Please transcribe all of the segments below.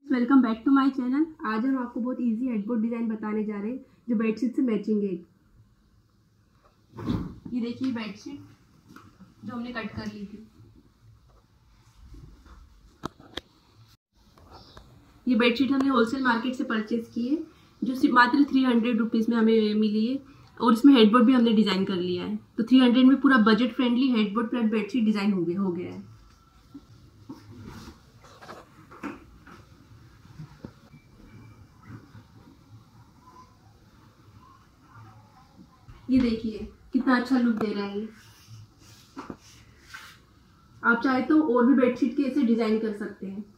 Welcome back to my channel. आज हम आपको बहुत इजी हेडबोर्ड डिजाइन बताने जा रहे हैं जो बेडशीट से मैचिंग है। ये देखिए बेडशीट जो हमने कट कर ली थी। ये बेडशीट हमने होलसेल मार्केट से परचेज की है जो मात्र 300 रुपीज़ में हमें मिली है और इसमें हेडबोर्ड भी हमने डिज़ाइन कर लिया है। तो 300 में पूरा budget friendly headboard plus bedsheet design हो गया है। ये देखिए कितना अच्छा लुक दे रहा है। आप चाहे तो और भी बेडशीट के ऐसे डिजाइन कर सकते हैं।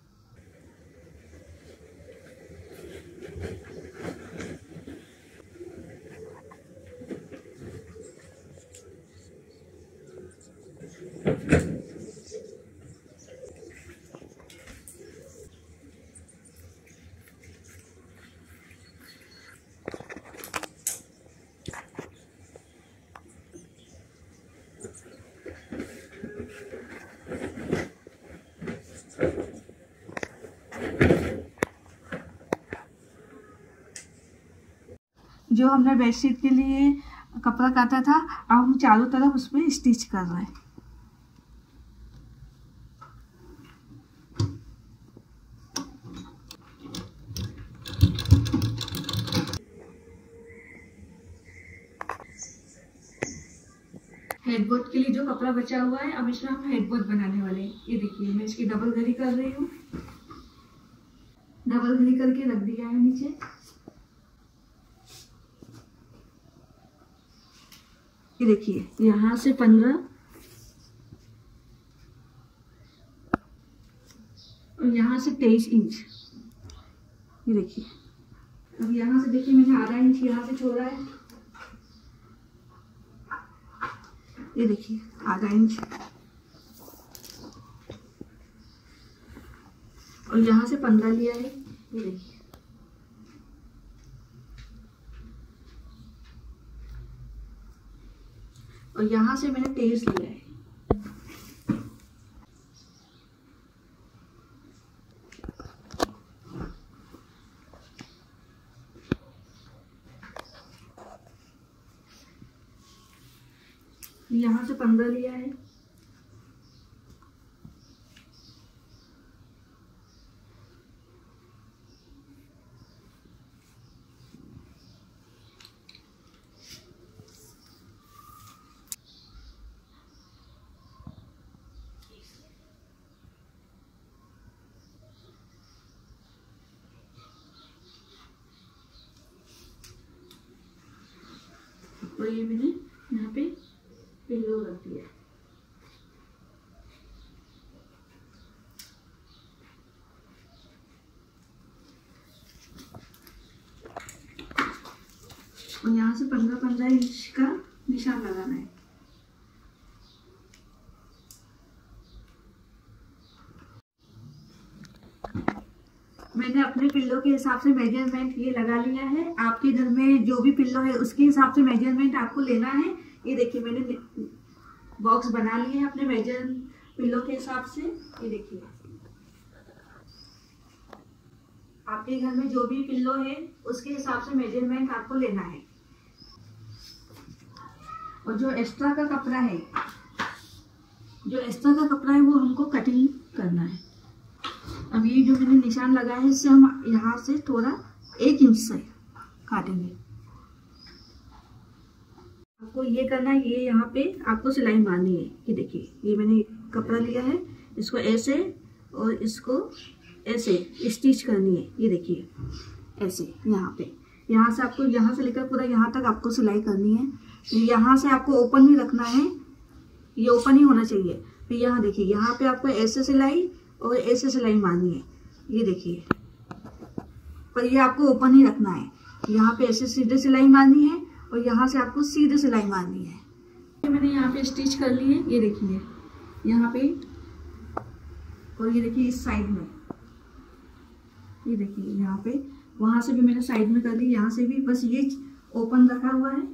जो हमने बेडशीट के लिए कपड़ा काटा था, अब हम चारों तरफ उसमें स्टिच कर रहे हैं। हेडबोर्ड के लिए जो कपड़ा बचा हुआ है, अब इसमें हम हेडबोर्ड बनाने वाले हैं। ये देखिए मैं इसकी डबल घड़ी कर रही हूँ। डबल घड़ी करके रख दिया है नीचे। ये देखिए यहाँ से 15 और यहाँ से 23 इंच। ये देखिए अब यहाँ से देखिए मैंने आधा इंच यहाँ से छोड़ा है। ये देखिए आधा इंच और यहाँ से 15 लिया है। ये देखिए और यहाँ से मैंने 23 लिया है। यहाँ से 15 लिया है। और ये मैंने यहाँ पे पिल्लो रख दिया। और यहाँ से 15-15 इंच का निशान लगाना है। मैंने अपने पिल्लो के हिसाब से मेजरमेंट ये लगा लिया है। आपके घर में जो भी पिल्लो है उसके हिसाब से मेजरमेंट आपको लेना है। ये देखिए मैंने बॉक्स बना लिए है अपने मेजर पिल्लो के हिसाब से। ये देखिए आपके घर में जो भी पिल्लो है उसके हिसाब से मेजरमेंट आपको लेना है। और जो एक्स्ट्रा का कपड़ा है वो हमको कटिंग करना है। अब ये जो मैंने निशान लगाया है इससे हम यहाँ से थोड़ा 1 इंच से काटेंगे। आपको ये करना है, ये यहाँ पे आपको सिलाई मारनी है। ये देखिए ये मैंने कपड़ा लिया है, इसको ऐसे और इसको ऐसे स्टिच करनी है। ये देखिए ऐसे यहाँ से आपको यहाँ से लेकर पूरा यहाँ तक आपको सिलाई करनी है। यहाँ से आपको ओपन नहीं रखना है, ये ओपन ही होना चाहिए। फिर यहाँ देखिए यहाँ पे आपको ऐसे सिलाई और ऐसे सिलाई मारनी है। ये देखिए पर ये आपको ओपन ही रखना है। यहाँ पे ऐसे सीधे सिलाई मारनी है और यहाँ से आपको सीधे सिलाई मारनी है। मैंने यहाँ पे स्टिच कर ली है। ये देखिए यहाँ पे और ये देखिए इस साइड में, ये देखिए यहाँ पे, वहां से भी मैंने साइड में कर ली, यहाँ से भी बस ये ओपन रखा हुआ है।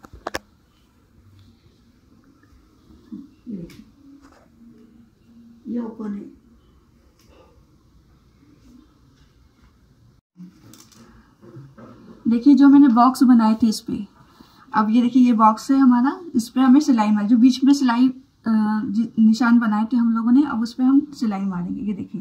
ये देखिए ये ओपन है। देखिए जो मैंने बॉक्स बनाए थे इस पे, अब ये देखिए ये बॉक्स है हमारा, इस पे हमें सिलाई मार, जो बीच में सिलाई निशान बनाए थे हम लोगों ने, अब उस पे हम सिलाई मारेंगे। ये देखिए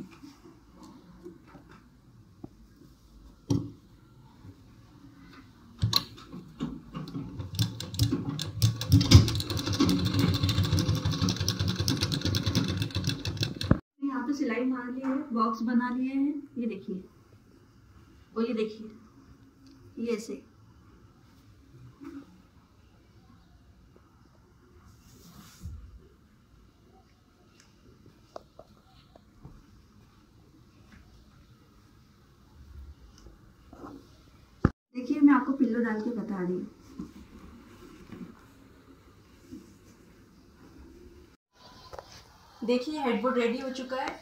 यहाँ पे सिलाई मार ली है, बॉक्स बना लिए हैं, ये देखिए, और ये देखिए ये ऐसे। देखिए मैं आपको पिल्लो डाल के बता रही हूँ। देखिए हेडबोर्ड रेडी हो चुका है।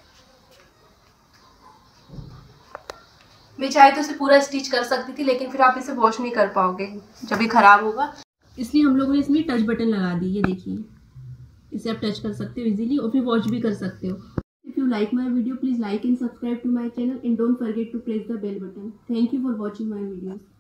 मैं चाहे तो इसे पूरा स्टिच कर सकती थी, लेकिन फिर आप इसे वॉश नहीं कर पाओगे जब ये खराब होगा, इसलिए हम लोगों ने इसमें टच बटन लगा दी। ये देखिए, इसे आप टच कर सकते हो इजीली और फिर वॉश भी कर सकते हो। If you like my video, please like and subscribe to my channel and don't forget to press the bell button. Thank you for watching my videos.